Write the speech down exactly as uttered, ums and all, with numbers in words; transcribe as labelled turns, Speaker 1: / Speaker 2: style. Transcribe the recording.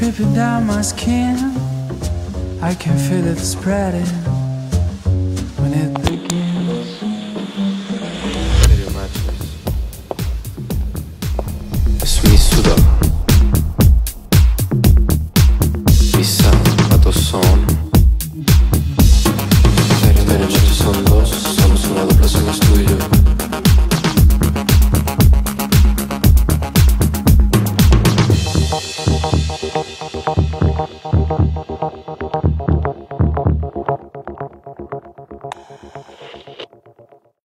Speaker 1: creeping down my skin. I can feel it spreading when it begins.
Speaker 2: Very much. Smissuda.